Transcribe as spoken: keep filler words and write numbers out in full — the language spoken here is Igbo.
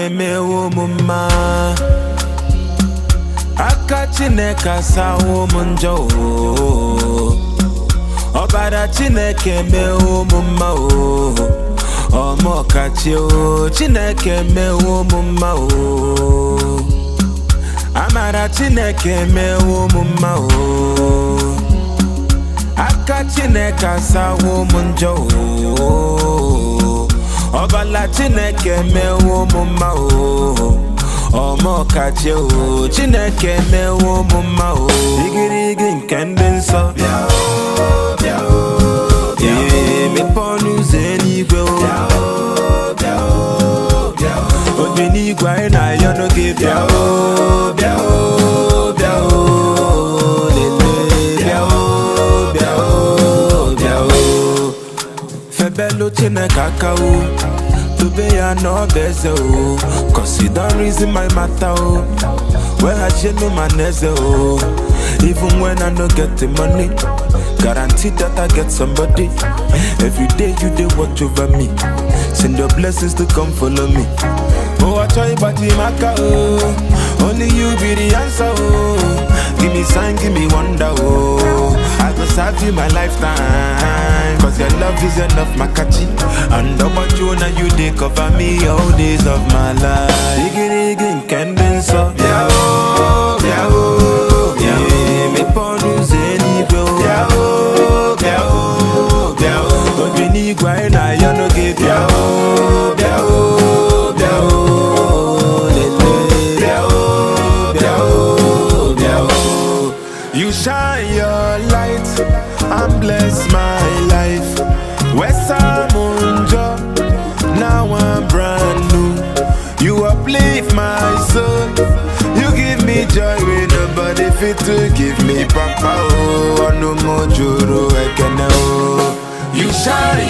mewo mumma aka Chineke sawo munjo Obara Chineke mewo mumma o Omo kachi o Chineke mewo mumma o Amara Chineke mewo mumma o Aka Chineke sawo munjo Obala Chineke mewo mumma o Omo kachi o Chineke mewo mumma o Igirigi nke ndị nsọ bịa o bịa o bịa o mepe ọnụ ụzọ eluigwe o bịa o bịa o bịa o obi n'igwe anyị na-ayọ n'oge bịa o bịa o bịa o lele bịa o bịa o bịa o febelu Chineke aka o Tobe ya no beze o Cause you don't reason my matter o Where has you no maneze o Even when I no get the money Guarantee that I get somebody Every day you dey watch over me Send your blessings to come follow me Oh I try but you maka o Only you be the answer o Give me sign, give me wonder oh I go serve you my lifetime Cause your love is enough makachi And about you now you dey cover me all days of my life Iggy iggy nkende so Bia o, bia o, bia o Me ponu zeni bro Bia o, bia o, bia o Obi ni gwa na yo no ge bia o, bia o, bia o Lele bia o, bia o, bia o You shine your light and bless my life Wesa Munjo, now I'm brand new You uplift my soul You give me joy when nobody fit to give me papa oh No more juru ekene oh You shine